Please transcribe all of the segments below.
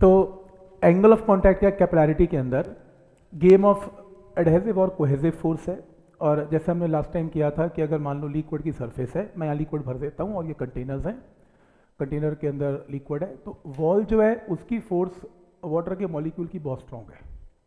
तो angle of contact या capillarity के अंदर गेम ऑफ एडहेसिव और कोहेसिव फोर्स है। और जैसे हमने लास्ट टाइम किया था कि अगर मान लो लिक्विड की सरफेस है, मैं यहाँ लिक्विड भर देता हूँ और ये कंटेनर्स हैं, कंटेनर के अंदर लिक्विड है, तो वॉल जो है उसकी फोर्स वाटर के मॉलिक्यूल की बहुत स्ट्रॉन्ग है।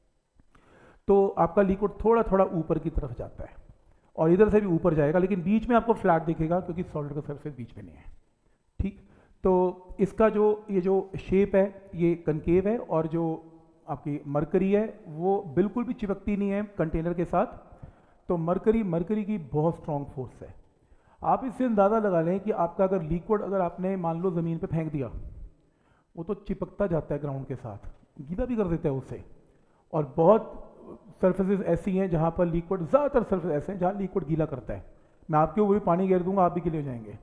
तो आपका लिक्विड थोड़ा थोड़ा ऊपर की तरफ जाता है और इधर से भी ऊपर जाएगा, लेकिन बीच में आपको फ्लैट दिखेगा क्योंकि सॉलिड का सरफेस बीच में नहीं है। ठीक, तो इसका जो ये जो शेप है ये कनकेव है और जो आपकी मरकरी है वो बिल्कुल भी चिपकती नहीं है कंटेनर के साथ। तो मरकरी की बहुत स्ट्रॉन्ग फोर्स है। आप इससे अंदाज़ा लगा लें कि आपका अगर लिक्विड अगर आपने मान लो ज़मीन पे फेंक दिया, वो तो चिपकता जाता है ग्राउंड के साथ, गीला भी कर देता है उससे। और बहुत सरफेसेस ऐसी हैं जहाँ पर लिक्विड, ज़्यादातर सरफेस ऐसे हैं जहाँ लिक्विड गीला करता है। मैं आपके ऊपर भी पानी गिर दूंगा, आप भी गीले हो जाएंगे,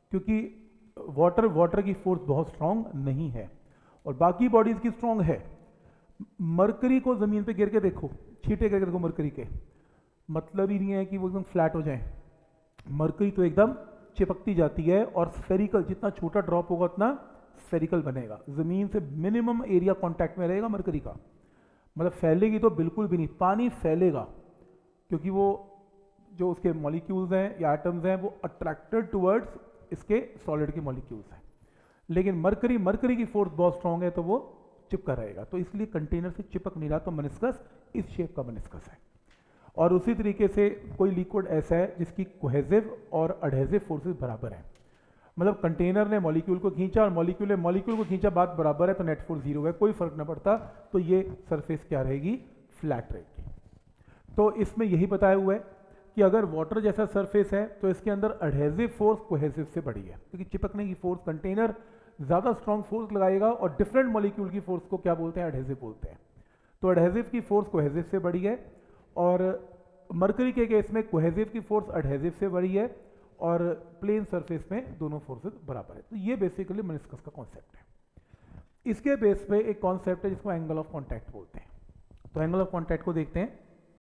क्योंकि वाटर की फोर्स बहुत स्ट्रांग नहीं है और बाकी बॉडीज़ की स्ट्रांग है। मरकरी को ज़मीन पे गिर के देखो, छींटे करके देखो मरकरी के, मतलब ही नहीं है कि वो एकदम फ्लैट हो जाए। मरकरी तो एकदम चिपकती जाती है और स्फेरिकल, जितना छोटा ड्रॉप होगा उतना स्फेरिकल बनेगा। ज़मीन से मिनिमम एरिया कांटेक्ट में रहेगा मरकरी का, मतलब फैलेगी तो बिल्कुल भी नहीं। पानी फैलेगा क्योंकि वो जो उसके मॉलिक्यूल्स हैं या एटम्स हैं वो अट्रैक्टेड टुवर्ड्स इसके सॉलिड के मॉलिक्यूल्स हैं, लेकिन मरकरी की फोर्स बहुत स्ट्रांग है तो वो चिपका रहेगा। तो इसलिए कंटेनर से चिपक नहीं रहा, तो मेनिस्कस इस शेप का मेनिस्कस है। और उसी तरीके से कोई लिक्विड ऐसा है जिसकी कोहेसिव और एडहेसिव फोर्सेस बराबर हैं, मतलब कंटेनर ने मॉलिक्यूल को खींचा और मॉलिक्यूल ने मॉलिक्यूल को खींचा, बात बराबर है, तो नेट फोर्स 0 है, कोई फर्क ना पड़ता। तो ये सरफेस क्या रहेगी, फ्लैट रहेगी। तो इसमें यही बताया हुआ है कि अगर वाटर जैसा सरफेस है तो इसके अंदर एडहेसिव फोर्स कोहेसिव से बड़ी है, क्योंकि चिपकने की फोर्स कंटेनर ज़्यादा स्ट्रॉन्ग फोर्स लगाएगा और डिफरेंट मॉलिक्यूल की फोर्स को क्या बोलते हैं, एडहेसिव बोलते हैं। तो एडहेसिव की फोर्स कोहेसिव से बड़ी है और मरकरी के केस में कोहेसिव की फोर्स एडहेसिव से बड़ी है और प्लेन सरफेस में दोनों फोर्सेस बराबर है। तो ये बेसिकली मेनिस्कस का कॉन्सेप्ट है। इसके बेस पे एक कॉन्सेप्ट है जिसको एंगल ऑफ कॉन्टैक्ट बोलते हैं। तो एंगल ऑफ कॉन्टैक्ट को देखते हैं।